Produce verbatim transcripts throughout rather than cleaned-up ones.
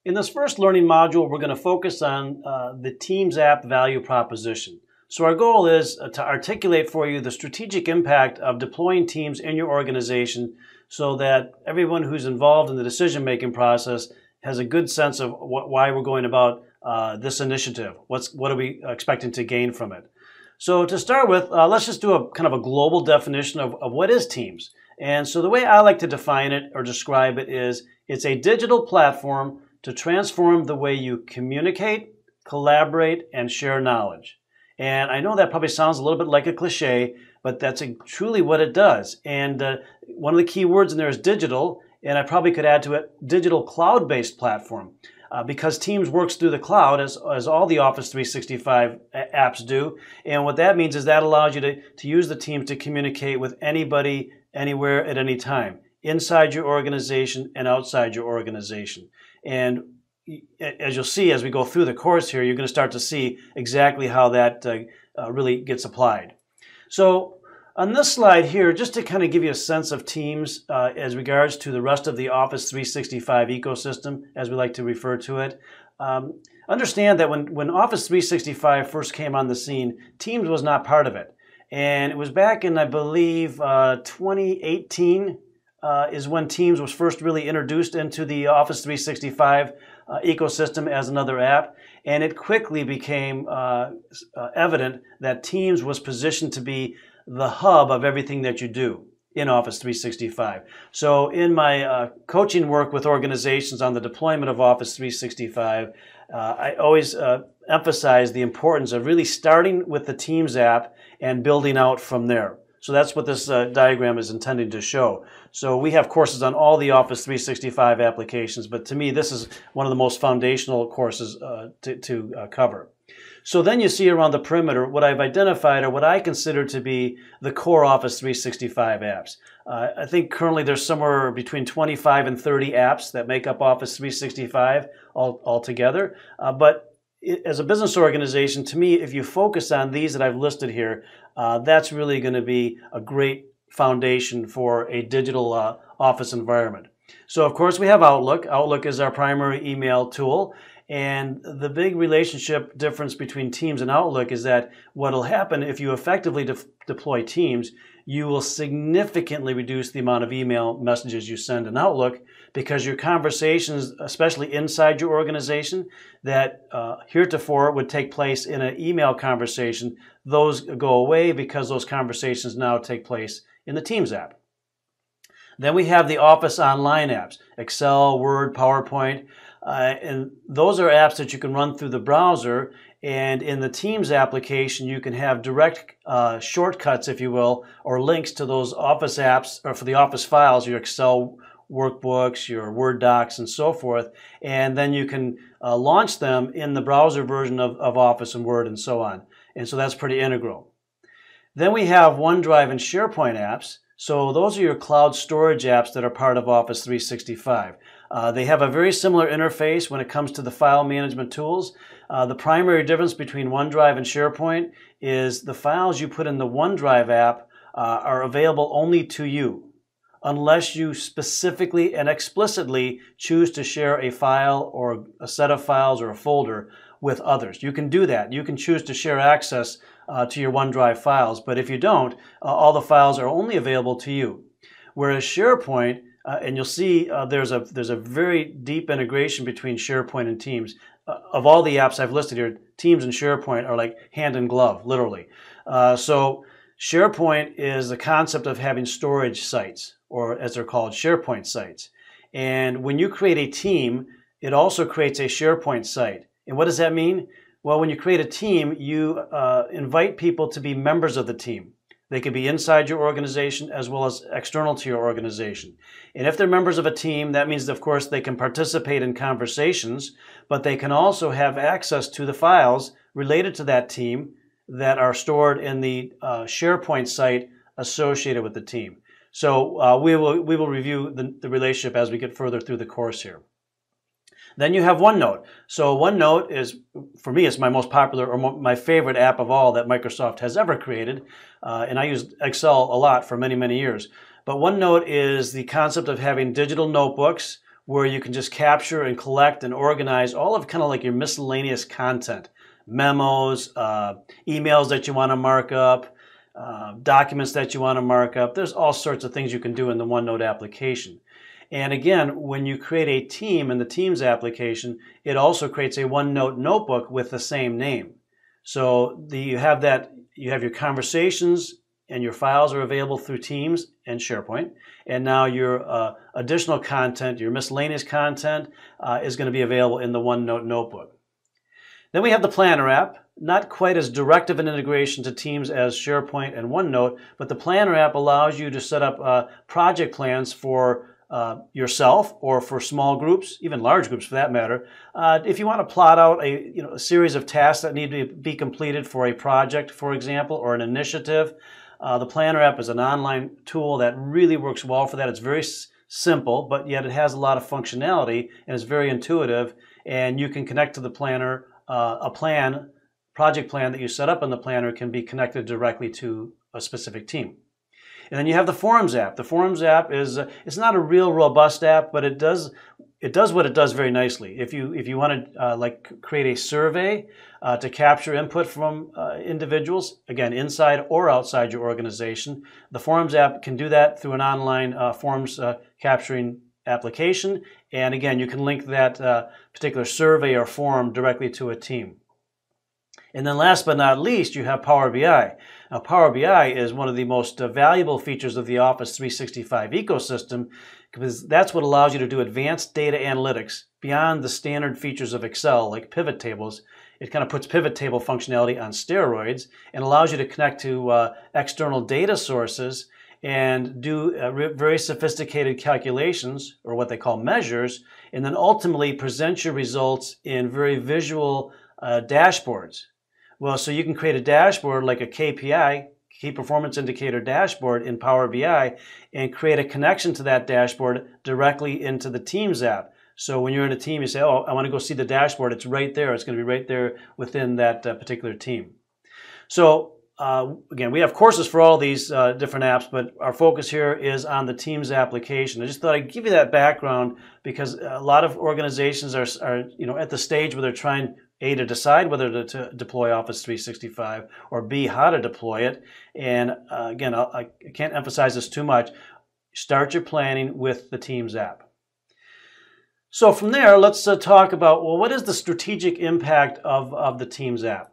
In this first learning module, we're going to focus on uh, the Teams app value proposition. So our goal is uh, to articulate for you the strategic impact of deploying Teams in your organization so that everyone who's involved in the decision-making process has a good sense of what, why we're going about uh, this initiative. What's, what are we expecting to gain from it? So to start with, uh, let's just do a kind of a global definition of, of what is Teams. And so the way I like to define it or describe it is it's a digital platform to transform the way you communicate, collaborate, and share knowledge. And I know that probably sounds a little bit like a cliche, but that's a, truly what it does. And uh, one of the key words in there is digital, and I probably could add to it digital cloud-based platform uh, because Teams works through the cloud as, as all the Office three sixty-five apps do. And what that means is that allows you to, to use the Teams to communicate with anybody, anywhere, at any time, inside your organization and outside your organization. And as you'll see as we go through the course here, you're going to start to see exactly how that uh, uh, really gets applied. So on this slide here, just to kind of give you a sense of Teams uh, as regards to the rest of the Office three sixty-five ecosystem, as we like to refer to it, um, understand that when, when Office three sixty-five first came on the scene, Teams was not part of it. And it was back in, I believe, uh, twenty eighteen, Uh, is when Teams was first really introduced into the Office three sixty-five uh, ecosystem as another app, and it quickly became uh, uh, evident that Teams was positioned to be the hub of everything that you do in Office three sixty-five. So in my uh, coaching work with organizations on the deployment of Office three sixty-five, uh, I always uh, emphasize the importance of really starting with the Teams app and building out from there. So that's what this uh, diagram is intended to show. So we have courses on all the Office three sixty-five applications, but to me this is one of the most foundational courses uh, to, to uh, cover. So then you see around the perimeter what I've identified are what I consider to be the core Office three sixty-five apps. Uh, I think currently there's somewhere between twenty-five and thirty apps that make up Office three sixty-five all, altogether. Uh, but as a business organization, to me, if you focus on these that I've listed here, uh, that's really going to be a great foundation for a digital uh, office environment. So, of course, we have Outlook. Outlook is our primary email tool. And the big relationship difference between Teams and Outlook is that what will happen if you effectively de deploy Teams, you will significantly reduce the amount of email messages you send in Outlook because your conversations, especially inside your organization, that uh, heretofore would take place in an email conversation, those go away because those conversations now take place in the Teams app. Then we have the Office Online apps, Excel, Word, PowerPoint, uh, and those are apps that you can run through the browser. And in the Teams application, you can have direct uh, shortcuts, if you will, or links to those Office apps, or for the Office files, your Excel workbooks, your Word docs, and so forth. And then you can uh, launch them in the browser version of, of Office and Word and so on. And so that's pretty integral. Then we have OneDrive and SharePoint apps. So those are your cloud storage apps that are part of Office three sixty-five. Uh, they have a very similar interface when it comes to the file management tools. Uh, the primary difference between OneDrive and SharePoint is the files you put in the OneDrive app uh, are available only to you, unless you specifically and explicitly choose to share a file or a set of files or a folder with others. You can do that. You can choose to share access uh, to your OneDrive files, but if you don't, uh, all the files are only available to you. Whereas SharePoint, uh, and you'll see uh, there's a there's a very deep integration between SharePoint and Teams. Uh, of all the apps I've listed here, Teams and SharePoint are like hand in glove, literally. Uh, so SharePoint is the concept of having storage sites, or as they're called, SharePoint sites. And when you create a team, it also creates a SharePoint site. And what does that mean? Well, when you create a team, you uh, invite people to be members of the team. They could be inside your organization as well as external to your organization. And if they're members of a team, that means, of course, they can participate in conversations, but they can also have access to the files related to that team that are stored in the uh, SharePoint site associated with the team. So uh, we will we will review the, the relationship as we get further through the course here. Then you have OneNote. So OneNote is, for me, it's my most popular or mo my favorite app of all that Microsoft has ever created. Uh, and I used Excel a lot for many, many years. But OneNote is the concept of having digital notebooks where you can just capture and collect and organize all of kind of like your miscellaneous content, memos, uh, emails that you want to mark up, uh, documents that you want to mark up. There's all sorts of things you can do in the OneNote application. And again, when you create a team in the Teams application, it also creates a OneNote notebook with the same name. So the, you have that, you have your conversations and your files are available through Teams and SharePoint. And now your uh, additional content, your miscellaneous content, uh, is going to be available in the OneNote notebook. Then we have the Planner app. Not quite as direct of an integration to Teams as SharePoint and OneNote, but the Planner app allows you to set up uh, project plans for Uh, yourself or for small groups, even large groups for that matter. Uh, if you want to plot out a, you know, a series of tasks that need to be completed for a project, for example, or an initiative, uh, the Planner app is an online tool that really works well for that. It's very s simple, but yet it has a lot of functionality and it's very intuitive, and you can connect to the Planner. Uh, a plan, project plan that you set up in the Planner can be connected directly to a specific team. And then you have the Forms app. The Forms app is uh, it's not a real robust app, but it does it does what it does very nicely. If you if you want to uh, like create a survey uh, to capture input from uh, individuals, again inside or outside your organization, the Forms app can do that through an online uh, forms uh, capturing application. And again, you can link that uh, particular survey or form directly to a team. And then last but not least, you have Power B I. Now, Power B I is one of the most uh, valuable features of the Office three sixty-five ecosystem, because that's what allows you to do advanced data analytics beyond the standard features of Excel, like pivot tables. It kind of puts pivot table functionality on steroids and allows you to connect to uh, external data sources and do uh, very sophisticated calculations, or what they call measures, and then ultimately present your results in very visual uh, dashboards. Well, so you can create a dashboard like a K P I, Key Performance Indicator dashboard in Power B I, and create a connection to that dashboard directly into the Teams app. So when you're in a team, you say, oh, I want to go see the dashboard. It's right there. It's going to be right there within that uh, particular team. So uh, again, we have courses for all these uh, different apps, but our focus here is on the Teams application. I just thought I'd give you that background because a lot of organizations are, are you know, at the stage where they're trying A, to decide whether to, to deploy Office three sixty-five, or B, how to deploy it. And uh, again, I, I can't emphasize this too much. Start your planning with the Teams app. So from there, let's uh, talk about, well, what is the strategic impact of, of the Teams app?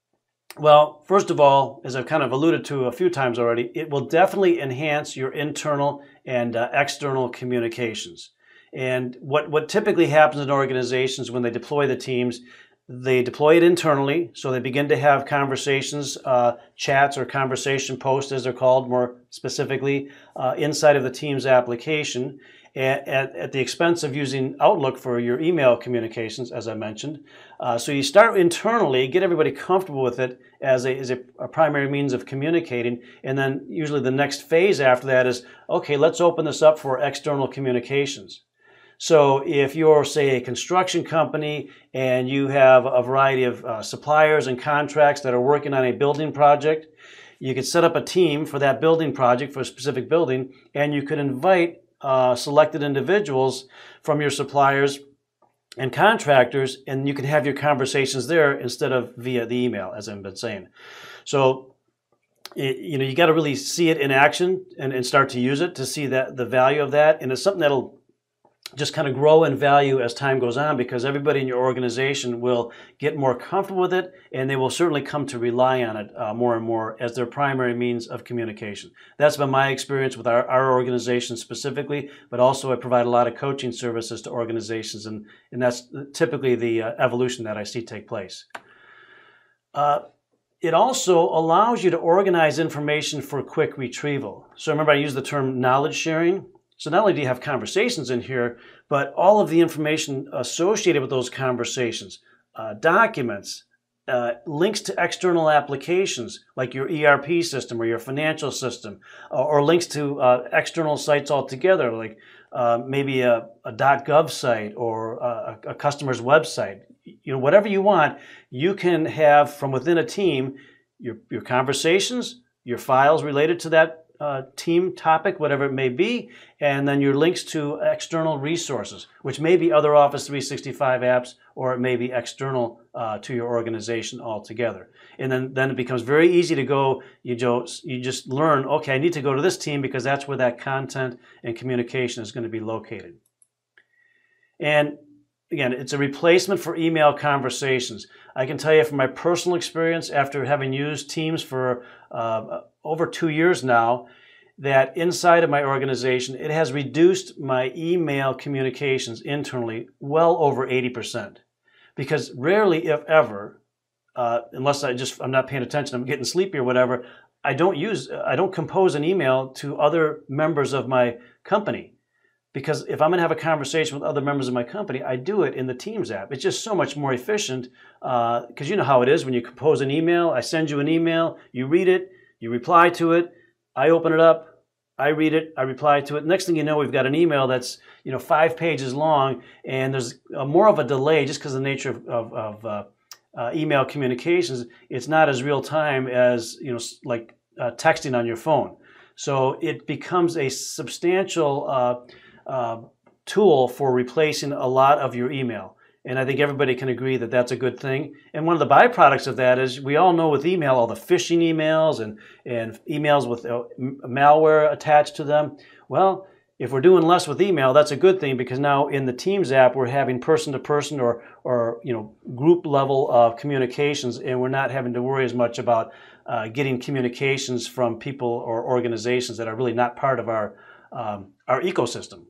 Well, first of all, as I've kind of alluded to a few times already, it will definitely enhance your internal and uh, external communications. And what, what typically happens in organizations when they deploy the Teams, they deploy it internally, so they begin to have conversations, uh, chats or conversation posts, as they're called more specifically, uh, inside of the Teams application at, at, at the expense of using Outlook for your email communications, as I mentioned. Uh, so you start internally, get everybody comfortable with it as, a, as a, a primary means of communicating, and then usually the next phase after that is, okay, let's open this up for external communications. So if you're, say, a construction company and you have a variety of uh, suppliers and contracts that are working on a building project, you could set up a team for that building project, for a specific building, and you could invite uh, selected individuals from your suppliers and contractors, and you can have your conversations there instead of via the email, as I've been saying. So it, you know, you got to really see it in action and, and start to use it to see that the value of that, and it's something that'll just kind of grow in value as time goes on, because everybody in your organization will get more comfortable with it, and they will certainly come to rely on it uh, more and more as their primary means of communication. That's been my experience with our, our organization specifically, but also I provide a lot of coaching services to organizations, and, and that's typically the uh, evolution that I see take place. Uh, It also allows you to organize information for quick retrieval. So remember, I use the term knowledge sharing. So not only do you have conversations in here, but all of the information associated with those conversations, uh, documents, uh, links to external applications like your E R P system or your financial system, or, or links to uh, external sites altogether, like uh, maybe a, a .gov site or a, a customer's website. You know, whatever you want, you can have from within a team your, your conversations, your files related to that uh, team topic, whatever it may be, and then your links to external resources, which may be other Office three sixty-five apps, or it may be external uh, to your organization altogether. And then, then it becomes very easy to go, you just, you just learn, okay, I need to go to this team because that's where that content and communication is going to be located. And again, it's a replacement for email conversations. I can tell you from my personal experience, after having used Teams for uh, over two years now, that inside of my organization, it has reduced my email communications internally well over eighty percent. Because rarely, if ever, uh, unless I just, I'm not paying attention, I'm getting sleepy or whatever, I don't use, I don't compose an email to other members of my company. Because if I'm going to have a conversation with other members of my company, I do it in the Teams app. It's just so much more efficient because uh, you know how it is when you compose an email. I send you an email, you read it, you reply to it, I open it up, I read it, I reply to it. Next thing you know, we've got an email that's you know five pages long, and there's a, more of a delay just because of the nature of, of, of uh, uh, email communications. It's not as real time as you know like uh, texting on your phone. So it becomes a substantial uh, Uh, tool for replacing a lot of your email. And I think everybody can agree that that's a good thing. And one of the byproducts of that is we all know with email, all the phishing emails and, and emails with uh, malware attached to them. Well, if we're doing less with email, that's a good thing because now in the Teams app, we're having person-to-person or, or you know, group level of communications, and we're not having to worry as much about uh, getting communications from people or organizations that are really not part of our, um, our ecosystem.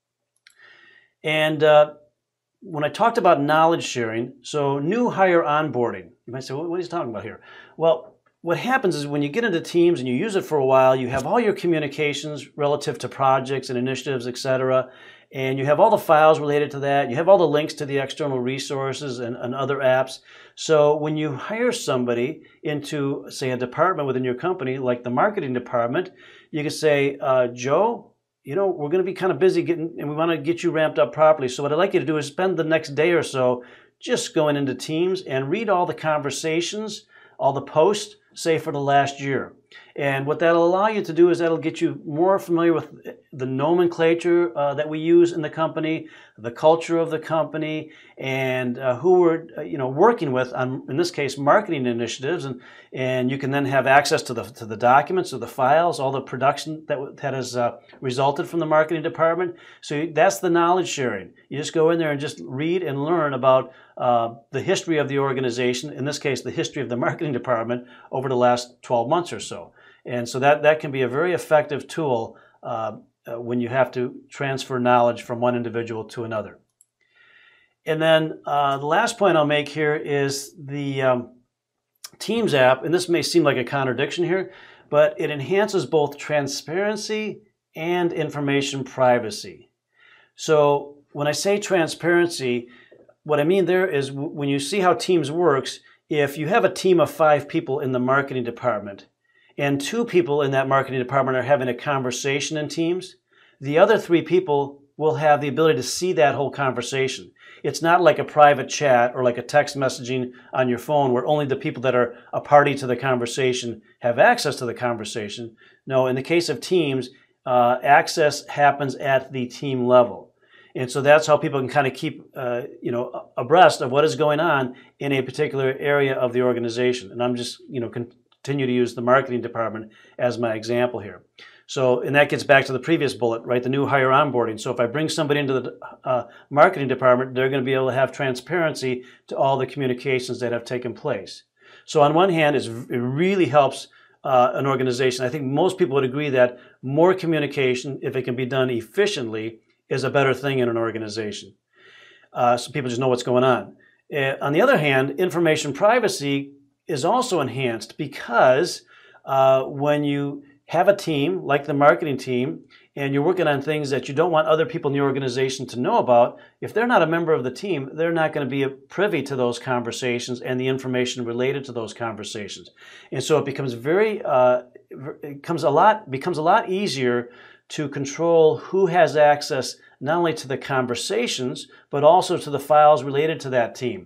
And uh, when I talked about knowledge sharing, so new hire onboarding, you might say, well, what is he talking about here? Well, what happens is when you get into Teams and you use it for a while, you have all your communications relative to projects and initiatives, et cetera, and you have all the files related to that. You have all the links to the external resources and, and other apps. So when you hire somebody into, say, a department within your company, like the marketing department, you can say, uh, Joe, you know, we're going to be kind of busy getting, and we want to get you ramped up properly. So what I'd like you to do is spend the next day or so just going into Teams and read all the conversations, all the posts, say for the last year. And what that'll allow you to do is that'll get you more familiar with the nomenclature uh, that we use in the company, the culture of the company, and uh, who we're uh, you know working with on, in this case, marketing initiatives. And and you can then have access to the to the documents or the files, all the production that that has uh, resulted from the marketing department. So that's the knowledge sharing. You just go in there and just read and learn about uh, the history of the organization. In this case, the history of the marketing department over the last twelve months or so. And so that, that can be a very effective tool uh, uh, when you have to transfer knowledge from one individual to another. And then uh, the last point I'll make here is the um, Teams app, and this may seem like a contradiction here, but it enhances both transparency and information privacy. So when I say transparency, what I mean there is w- when you see how Teams works, if you have a team of five people in the marketing department, and two people in that marketing department are having a conversation in Teams, the other three people will have the ability to see that whole conversation. It's not like a private chat or like a text messaging on your phone where only the people that are a party to the conversation have access to the conversation. No, in the case of Teams, uh, access happens at the team level. And so that's how people can kind of keep uh, you know, abreast of what is going on in a particular area of the organization. And I'm just, you know, con- continue to use the marketing department as my example here. So, and that gets back to the previous bullet, right? The new hire onboarding. So if I bring somebody into the uh, marketing department, they're going to be able to have transparency to all the communications that have taken place. So on one hand, it's, it really helps uh, an organization. I think most people would agree that more communication, if it can be done efficiently, is a better thing in an organization. Uh, so people just know what's going on. Uh, on the other hand, information privacy is also enhanced because uh, when you have a team like the marketing team and you're working on things that you don't want other people in the organization to know about, if they're not a member of the team, they're not going to be privy to those conversations and the information related to those conversations. And so it becomes very, uh, it becomes a lot, becomes a lot easier to control who has access not only to the conversations, but also to the files related to that team.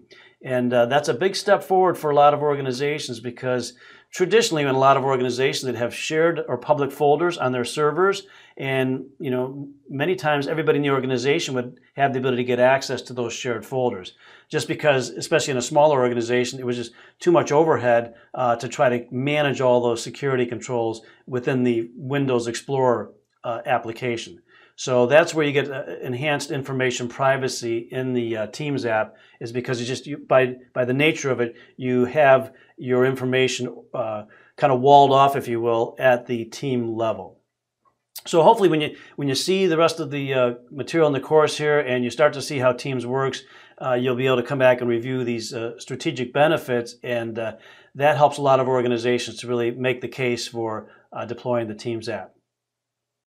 And uh, that's a big step forward for a lot of organizations, because traditionally in a lot of organizations that have shared or public folders on their servers, and you know, many times everybody in the organization would have the ability to get access to those shared folders, just because, especially in a smaller organization, it was just too much overhead uh, to try to manage all those security controls within the Windows Explorer uh, application. So that's where you get uh, enhanced information privacy in the uh, Teams app, is because you just you, by by the nature of it, you have your information uh, kind of walled off, if you will, at the team level. So hopefully, when you when you see the rest of the uh, material in the course here, and you start to see how Teams works, uh, you'll be able to come back and review these uh, strategic benefits, and uh, that helps a lot of organizations to really make the case for uh, deploying the Teams app.